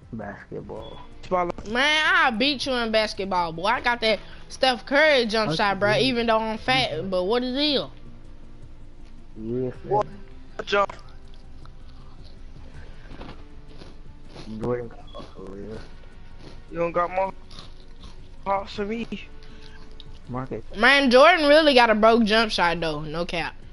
Basketball. Man, I'll beat you in basketball, boy. I got that Steph Curry jump shot, bro. Even though I'm fat, but what is it? Yeah, What jump? Jordan got for real. You don't got more hearts for me. Market. Man, Jordan really got a broke jump shot though. No cap.